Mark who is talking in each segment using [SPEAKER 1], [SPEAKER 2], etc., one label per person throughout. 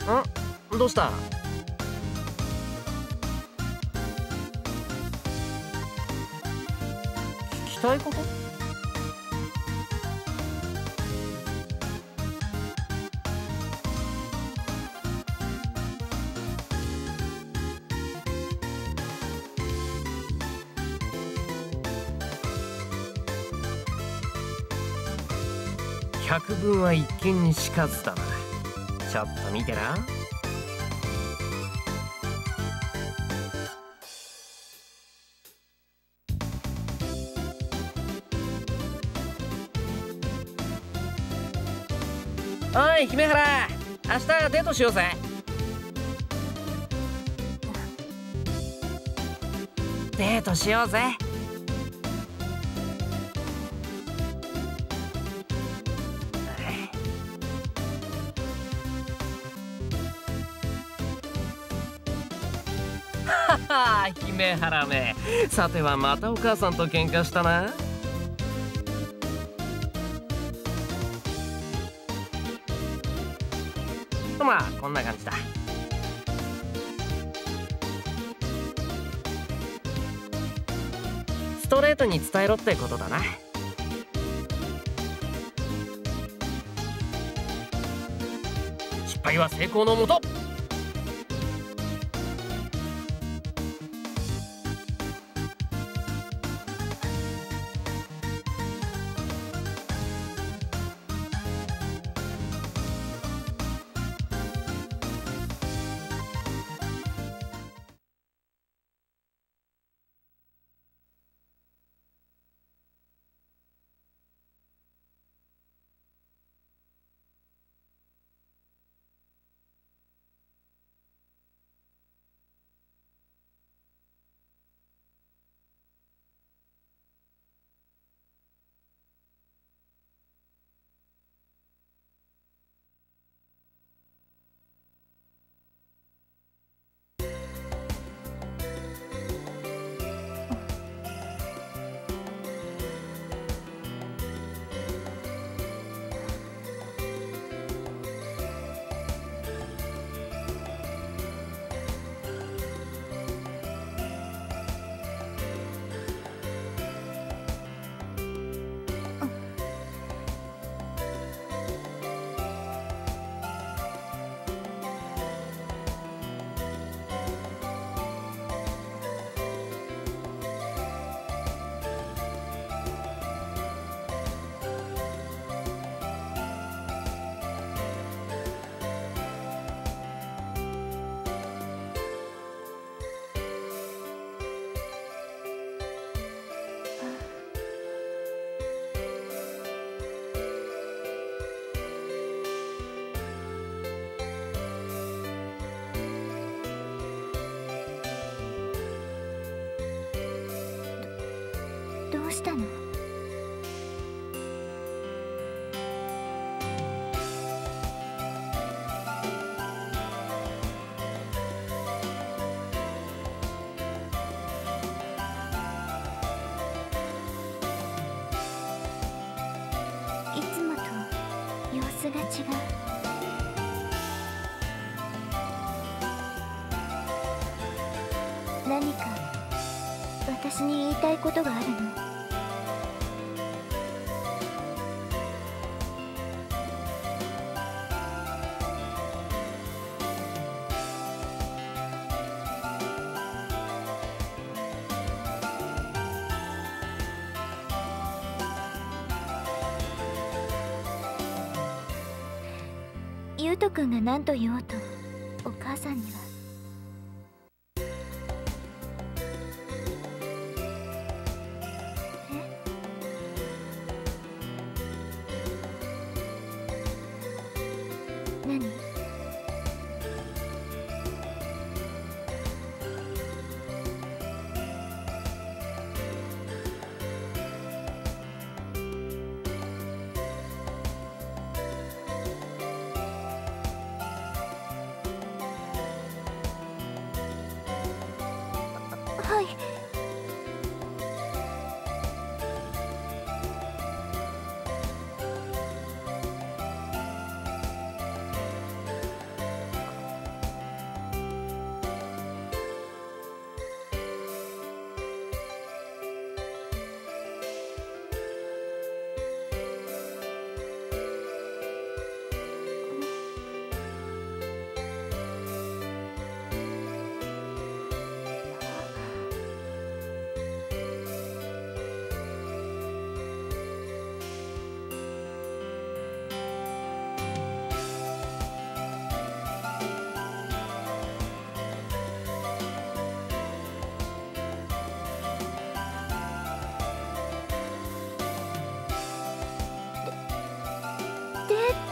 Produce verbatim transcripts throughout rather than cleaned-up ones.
[SPEAKER 1] ん？どうした？聞きたいこと？百聞は一見にしかずだな。ちょっと見てな。おい姫原、明日デートしようぜ。デートしようぜ。はは姫原め、さてはまたお母さんと喧嘩したな。まあこんな感じだ。ストレートに伝えろってことだな。失敗は成功のもと。
[SPEAKER 2] どうしたの？いつもと様子が違う。何か私に言いたいことがあるの？ゆうとくんが何と言おうとお母さんには。何？はい。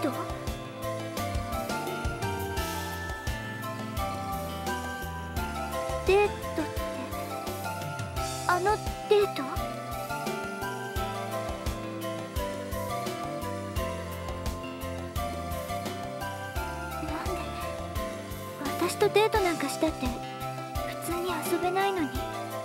[SPEAKER 2] ト？デートってあのデート？なんで私とデートなんかしたって普通に遊べないのに。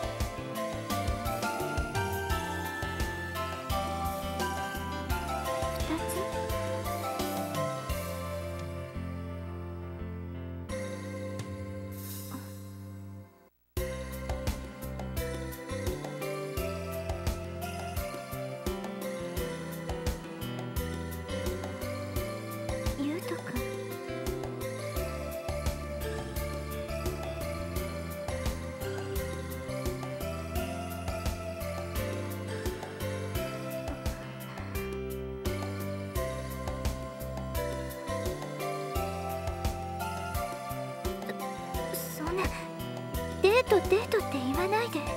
[SPEAKER 2] デートデートって言わないで。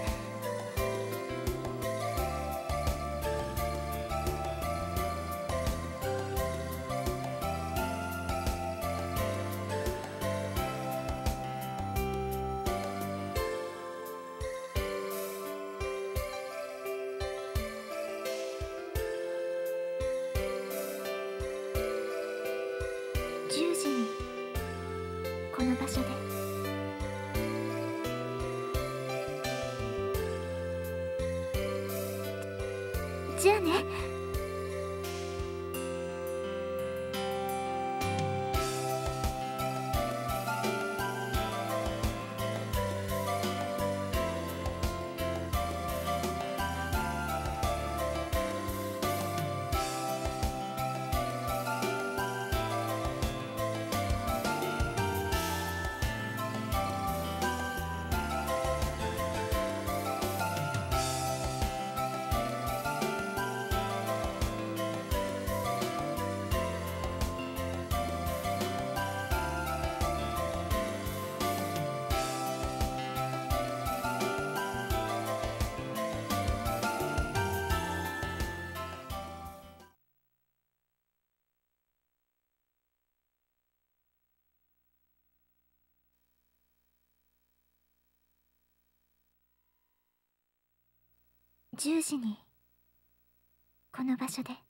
[SPEAKER 2] じゅうじにこの場所で。じゃあね。じゅうじにこの場所で。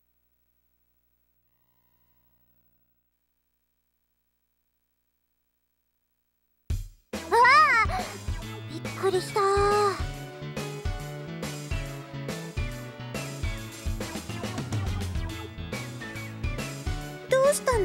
[SPEAKER 2] わあ、びっくりした。どうしたの？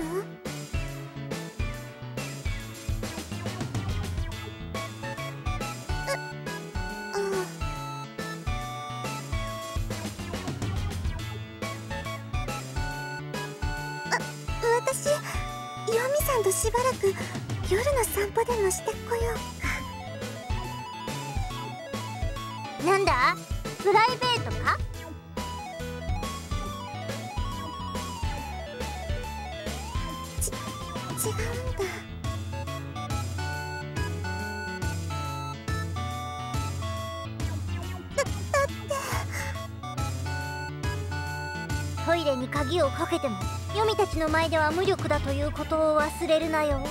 [SPEAKER 2] 私、ヨミさんとしばらく夜の散歩でもしてこようか。なんだ？プライベートか？ち、違うんだ。だ、だってトイレに鍵をかけてもヨミたちの前では無力だということを忘れるなよ。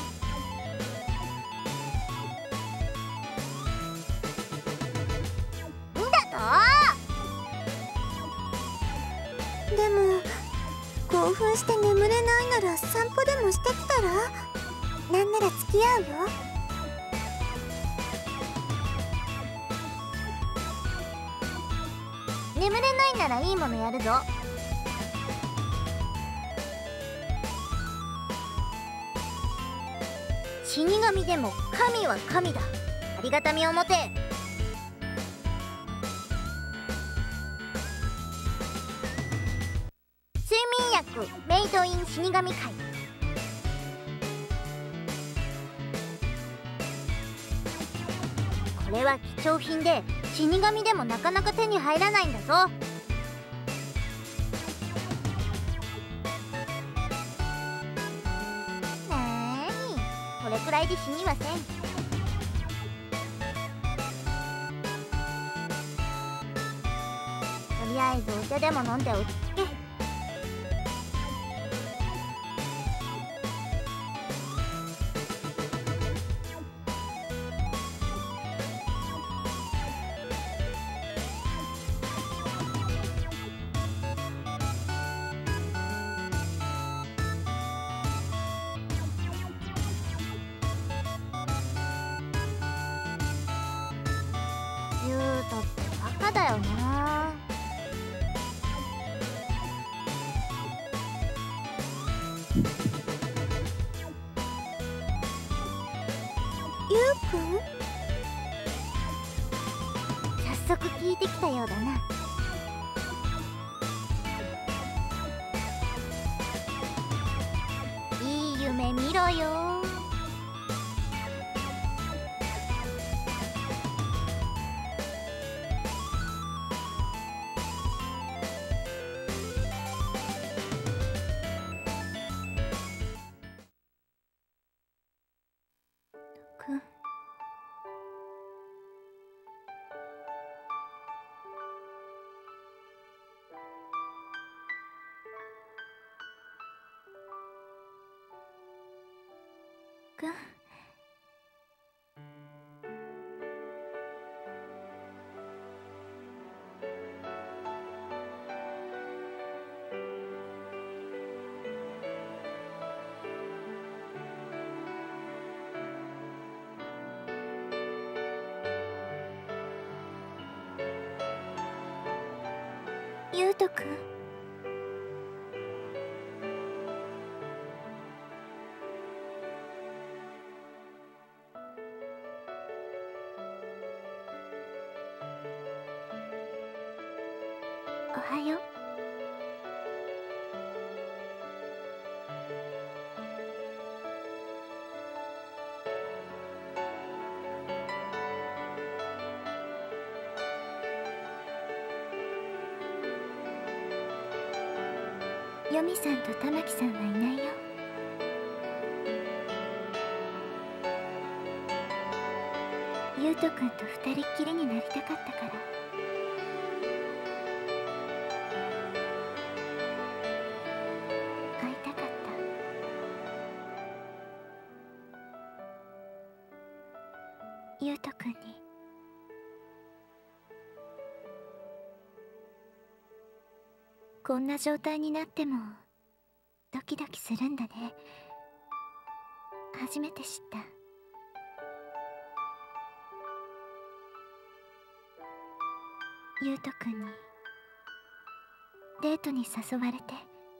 [SPEAKER 2] でも興奮して眠れないなら散歩でもしてきたら？なんなら付き合うよ。眠れないならいいものやるぞ。死神でも神は神だ。ありがたみを持て。睡眠薬メイドイン死神会。これは貴重品で死神でもなかなか手に入らないんだぞ。なーに、これくらいで死にはせん。とりあえずお茶でも飲んで落ち着け。 だよな。ゆうくん、早速聞いてきたようだな。いい夢見ろよ。くん、くん、ゆうとくん。おはよう。ヨミさんと玉木さんはいないよ。ゆうとくんと二人っきりになりたかったから。会いたかった。ゆうとくんに。こんな状態になってもドキドキするんだね。初めて知った。ゆうとくんにデートに誘われて。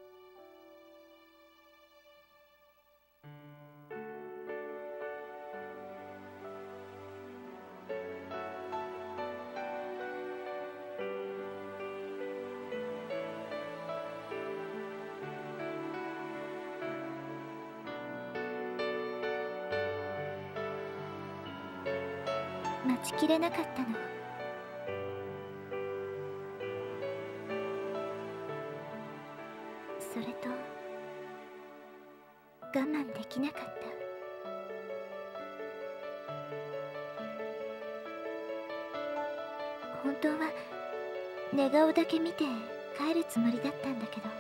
[SPEAKER 2] 待ちきれなかったの。それと我慢できなかった。本当は寝顔だけ見て帰るつもりだったんだけど。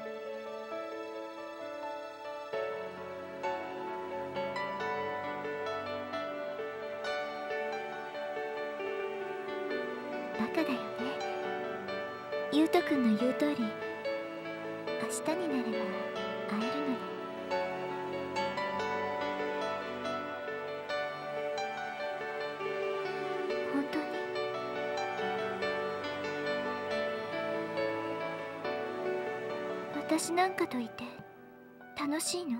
[SPEAKER 2] バカだよね。ゆうとくんの言う通り、明日になれば会えるのに。本当に私なんかといて楽しいの？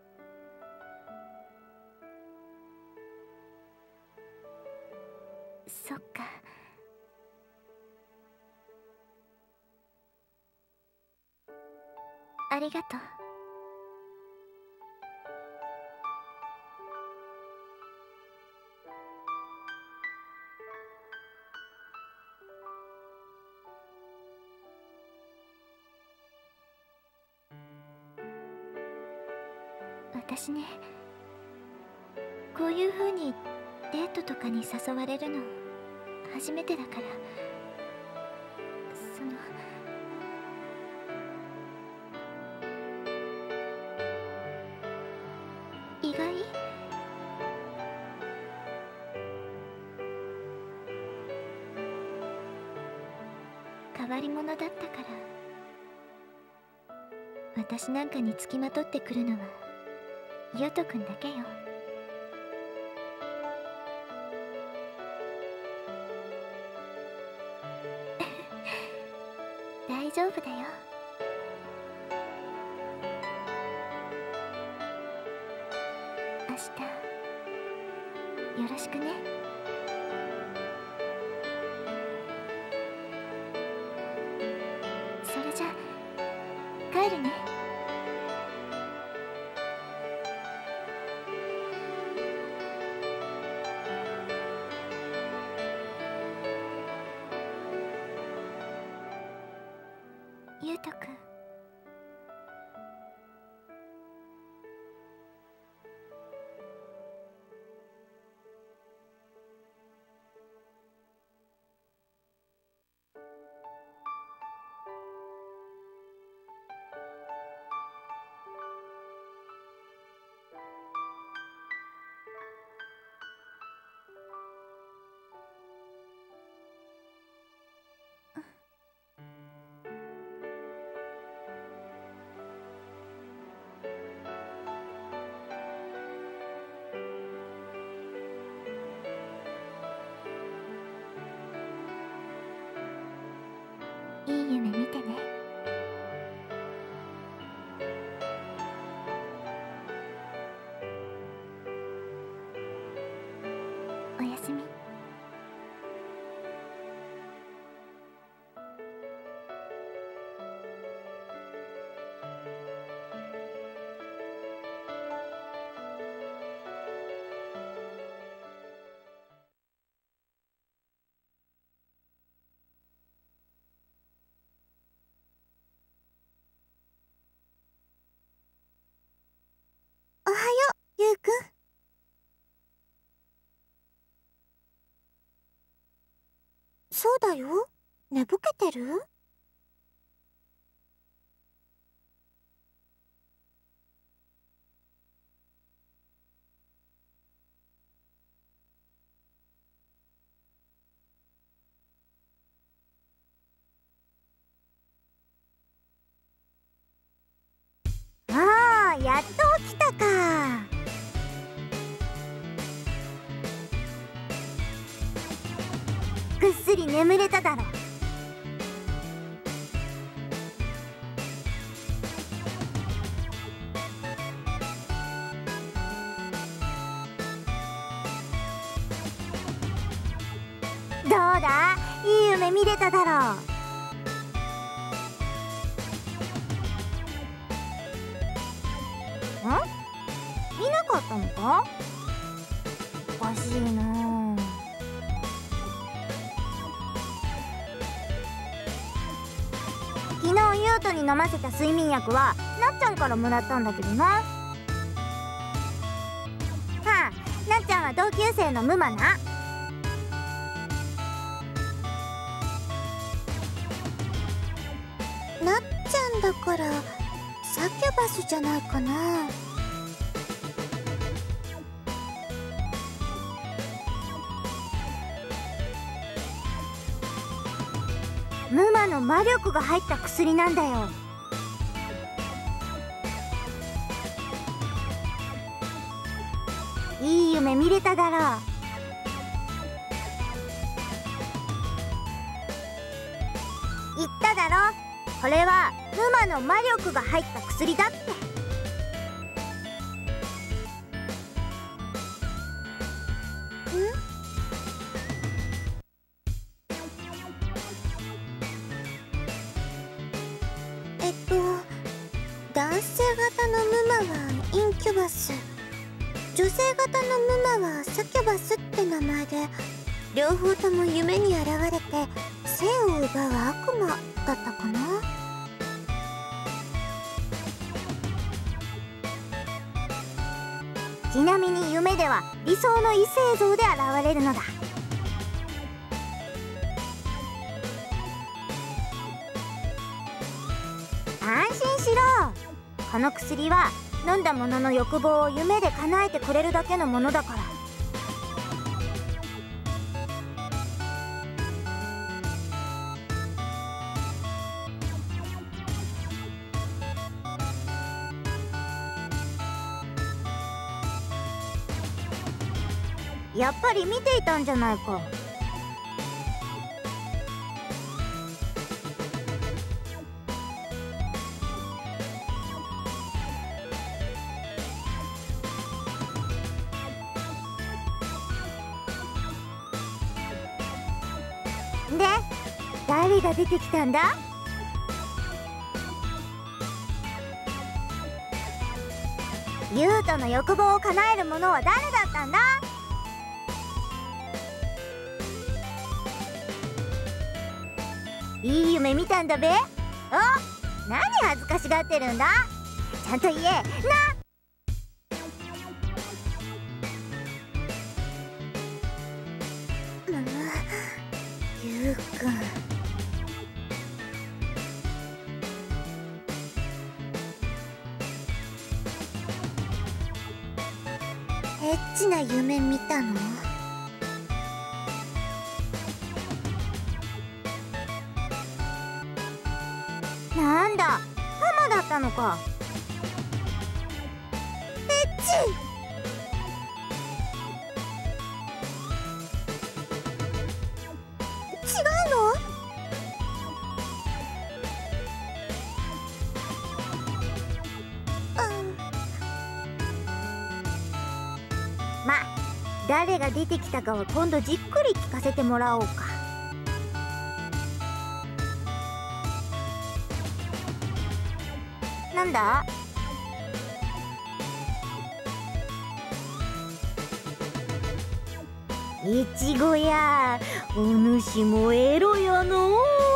[SPEAKER 2] そっか。ありがとう。私ね、こういう風にデートとかに誘われるの初めてだから。その意外？変わり者だったから。私なんかにつきまとってくるのはゆうとくんだけよ。 大丈夫だよ。明日よろしくね。それじゃ帰るね。ゆうとくん。いい夢見てね。おやすみ。おはよう、ゆうくん。そうだよ。寝ぼけてる？ああ、やっと起きたか。ぐっすり眠れただろ。どうだ、いい夢見れただろう。ん？見なかったのか？おかしいなあ。昨日優斗に飲ませた睡眠薬はなっちゃんからもらったんだけどな。はあ、なっちゃんは同級生のムマな。なっちゃんだからサキュバスじゃないかな。ムマの魔力が入った薬なんだよ。いい夢見れただろう。言っただろ、これはムマの魔力が入った薬だって。ん？えっと男性型のムマはインキュバス、女性型のムマはサキュバスって名前で、両方とも夢に現れて生を奪う悪魔だったかな。ちなみに夢では理想の異星像で現れるのだ。安心しろ。この薬は飲んだ者の欲望を夢で叶えてくれるだけのものだから。やっぱり見ていたんじゃないか。 が出てきたんだ？ユウトの欲望を叶える者は誰だったんだ？いい夢見たんだべ。お、何恥ずかしがってるんだ。ちゃんと言えな。ゆうくん、エッチな夢見たの？なんだ、ハマだったのか。エッチ。違うの？うん。ま、誰が出てきたかは今度じっくり聞かせてもらおうか。なんだ？いちごや、お主もエロよのう。